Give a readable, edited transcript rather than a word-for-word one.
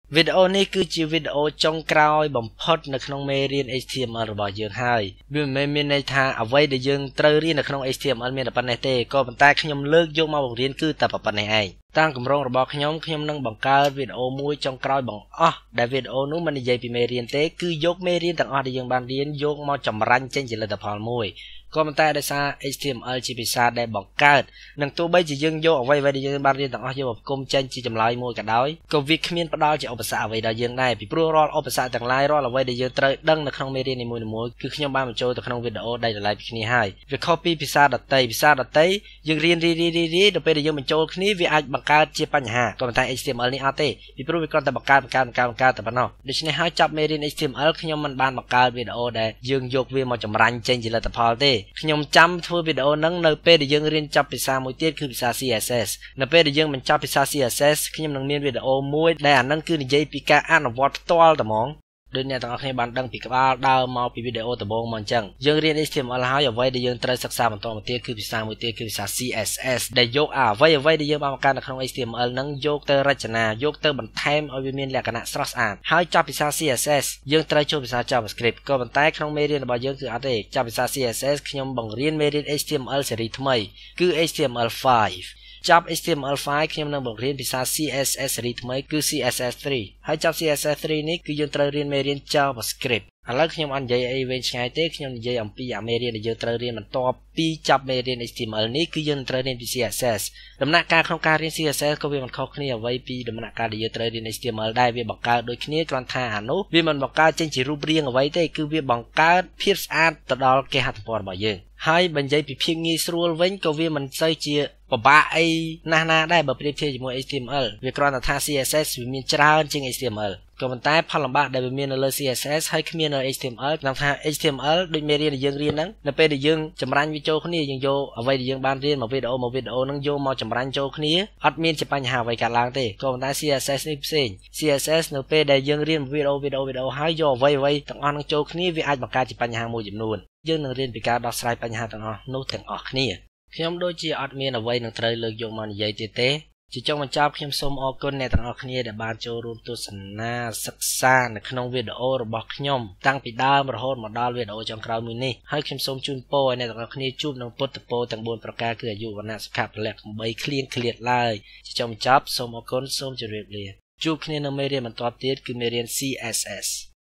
វីដេអូនេះគឺជាវីដេអូចុងក្រោយបំផុតនៅក្នុងមេរៀន HTML របស់យើងហើយវាមិនមានន័យថាអ្វីដែលយើងត្រូវរៀននៅក្នុង HTML មានតែប៉ុណ្ណេះទេក៏ប៉ុន្តែខ្ញុំលើកយកមកបង្រៀនគឺតែប៉ុណ្ណេះឯងតាមគម្រោងរបស់ខ្ញុំនឹងបង្កើតវីដេអូមួយចុងក្រោយបង្អស់ដែលវីដេអូនោះមិននិយាយពីមេរៀនទេគឺយកមេរៀនទាំងអស់ដែលយើងបានរៀនយកមកចម្រាញ់ចេញជាលទ្ធផលមួយក៏ប៉ុន្តែដោយសារ HTML ជាភាសាដែលបង្កើតនឹងទោះបីជាយើងយកអ្វីដែលយើងបានរៀនទាំងអស់យកមកផ្គុំចេញជាចម្លើយមួយក៏ដោយក៏វាគ្មានផ្ដល់ជាឧបសគ្គអ្វីដល់យើងដែរពីព្រោះរាល់ឧបសគ្គទាំងឡាយរាល់អ្វីដែលយើងត្រូវដឹងនៅក្នុងមេរៀននីមួយៗគឺខ្ញុំបានបញ្ចូលទៅក្នុងវីដេអូដែលតម្លៃពីគ្នាហើយវាខុសពីភាសាដទៃយើងរៀនដល់ពេលដែលយើងបញ្ចូលគ្នាវាអាចបង្កើតជាបញ្ហាក៏ប៉ុន្តែ HTML នេះអត់ទេពីព្រោះវាគ្រាន់តែបង្កើតតែប៉ុណ្ណោះដូច្នេះហើយចាប់មេរៀន HTML ខ្ញុំមិនបានបង្កើតវីដេអូដែលយើងយកវាមកចម្រាញ់ចេញជាលទ្ធផលទេខ្ញុំចាំធ្វើវីដេអូហ្នឹងនៅពេលដែលយើងរៀនចប់ភាសាមួយទៀតគឺភាសា CSS នៅពេលដែលយើងបញ្ចប់ភាសា CSS ខ្ញុំនឹងមានវីដេអូមួយដែលអាហ្នឹងគឺនិយាយពីការអនុវត្តផ្ទាល់តែហ្មងដូចអ្នកទាំងអស់គ្នាបានដឹងពីក្បាលដើរមកពីវីដេអូដំបូងមកអញ្ចឹងយើងរៀន HTML ហើយអ្វីដែលយើងត្រូវសិក្សាបន្តមកទៀតគឺភាសាមួយទៀតគឺភាសា CSS ដែលយកអ្វីដែលយើងបានបង្កើតនៅក្នុង HTML ហ្នឹងយកទៅរចនាយកទៅបន្ថែមឲ្យវាមានលក្ខណៈស្រស់ស្អាតហើយចាប់ភាសា CSS យើងត្រូវចូលភាសា JavaScript ក៏ប៉ុន្តែក្នុងមេរៀនរបស់យើងគឺអត់ទេចាប់ភាសា CSS ខ្ញុំបង្រៀនមេរៀន HTML ស៊េរីថ្មីគឺ HTML5ចាប់ HTML5 ខ្ញុំនឹងបង្រៀនភាសា CSS ស៊េរីថ្មីគឺ CSS3 ហើយចាប់ CSS3 នេះគឺយើងត្រូវរៀនមេរៀន JavaScript ឥឡូវខ្ញុំអត់និយាយអីវែងឆ្ងាយទេខ្ញុំនិយាយអំពីមេរៀនដែលយើងត្រូវរៀនបន្ទាប់ពីចាប់មេរៀន HTML នេះគឺយើងត្រូវរៀនពី CSS ដំណាក់កាលក្នុងការរៀន CSS ក៏វាមិនខុសគ្នាអ្វីពីដំណាក់កាលដែលយើងត្រូវរៀន HTML ដែរវាបង្កើតដូចគ្នាគ្រាន់ថាអានោះវាមិនបង្កើតចេញជារូបរាងអ្វីទេគឺវាបង្កើតភាពស្អាតទៅដល់គេហទំព័ររបស់យើងហើយបើនិយាយពីភាពងាយស្រួលវិញក៏វាមិនសូវជាពិបាកអីណាស់ណាដែរបើប្រៀបធៀបជាមួយ HTML វាគ្រាន់តែថា CSS វាមានច្រើនជាង HTML ក៏ប៉ុន្តែផលលំបាកដែលវាមាននៅលើ CSS ហើយគ្មាននៅ HTML គឺថា HTML ដូចមេរៀនដែលយើងរៀនហ្នឹងនៅពេលដែលយើងចម្រាញ់វាចូលគ្នាយើងយកអ្វីដែលយើងបានរៀនមកវីដេអូហ្នឹងយកមកចម្រាញ់ចូលគ្នាអត់មានជាបញ្ហាអ្វីកើតឡើងទេក៏ប៉ុន្តែ CSS នេះផ្សេង CSS នៅពេលដែលយើងរៀនវីដេអូហើយយកអ្វីទាំងអស់ហ្នឹងចូលគ្នាវាអាចបង្កើតជាបញ្ហាមួយចំនួនយើងនឹងរៀនពីការដោះស្រាយបញ្ហាទាំងអស់នោះទាំងអស់គ្នាខ្ញុំដូចជាអត់មានអ្វីនឹងត្រូវលើកយកមកនិយាយទៀតទេជាចុងបញ្ចប់ខ្ញុំសូមអរគុណអ្នកទាំងអស់គ្នាដែលបានចូលរួមទស្សនាសិក្សានៅក្នុងវីដេអូរបស់ខ្ញុំតាំងពីដើមរហូតមកដល់វីដេអូចុងក្រោយមួយនេះហើយខ្ញុំសូមជូនពរឲ្យអ្នកទាំងអស់គ្នាជួបនឹងពុទ្ធពរទាំង4ប្រការគឺអាយុវណ្ណៈសុខៈពលៈកំបីឃ្លៀងឃ្លាតឡើយជាចុងបញ្ចប់សូមអរគុណសូមជម្រាបលាជួបគ្នានៅមេរៀនបន្តទៀតគឺមេរៀន CSS